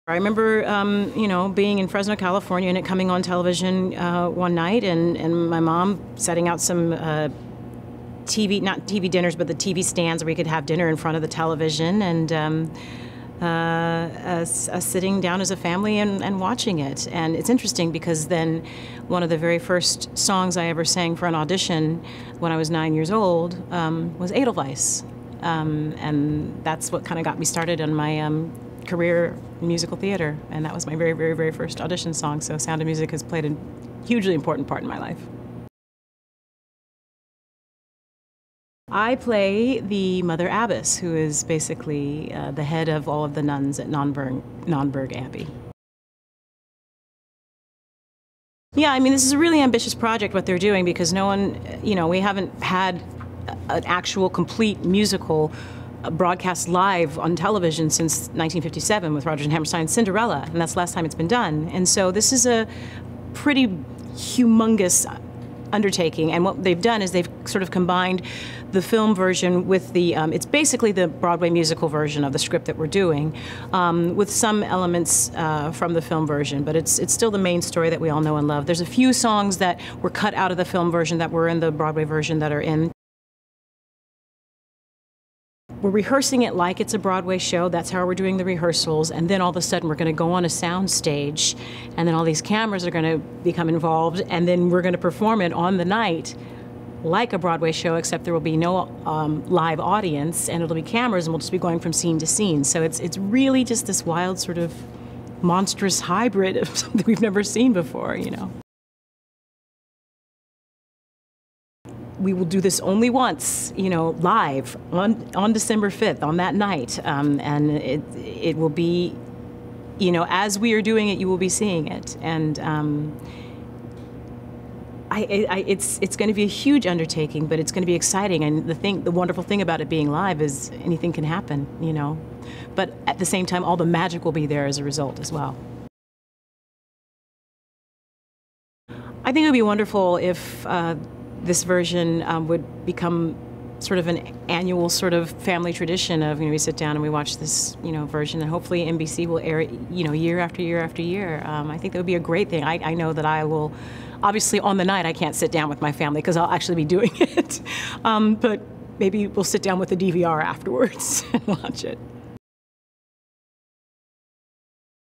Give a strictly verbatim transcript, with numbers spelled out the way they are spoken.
I remember, um, you know, being in Fresno, California, and it coming on television uh, one night, and, and my mom setting out some uh, T V, not T V dinners, but the T V stands where we could have dinner in front of the television, and um, uh, us, us sitting down as a family and, and watching it. And it's interesting because then one of the very first songs I ever sang for an audition when I was nine years old um, was Edelweiss. Um, and that's what kind of got me started on my um, career in musical theater. And that was my very, very, very first audition song. So Sound of Music has played a hugely important part in my life. I play the Mother Abbess, who is basically uh, the head of all of the nuns at Nonberg, Nonberg Abbey. Yeah, I mean, this is a really ambitious project, what they're doing, because no one, you know, we haven't had an actual complete musical broadcast live on television since nineteen fifty-seven with Rodgers and Hammerstein's Cinderella, and that's the last time it's been done. And so this is a pretty humongous undertaking, and what they've done is they've sort of combined the film version with the, um, it's basically the Broadway musical version of the script that we're doing, um, with some elements uh, from the film version, but it's, it's still the main story that we all know and love. There's a few songs that were cut out of the film version that were in the Broadway version that are in. We're rehearsing it like it's a Broadway show. That's how we're doing the rehearsals. And then all of a sudden we're going to go on a sound stage, and then all these cameras are going to become involved, and then we're going to perform it on the night like a Broadway show, except there will be no um, live audience, and it'll be cameras, and we'll just be going from scene to scene. So it's, it's really just this wild sort of monstrous hybrid of something we've never seen before, you know. We will do this only once, you know, live on, on December fifth, on that night. Um, and it, it will be, you know, as we are doing it, you will be seeing it. And um, I, I, it's, it's going to be a huge undertaking, but it's going to be exciting. And the thing, the wonderful thing about it being live is anything can happen, you know. But at the same time, all the magic will be there as a result as well. I think it would be wonderful if uh, this version um, would become sort of an annual sort of family tradition of, you know, we sit down and we watch this, you know, version, and hopefully N B C will air it, you know, year after year after year. Um, I think that would be a great thing. I, I know that I will, obviously on the night I can't sit down with my family because I'll actually be doing it, um, but maybe we'll sit down with the D V R afterwards and watch it.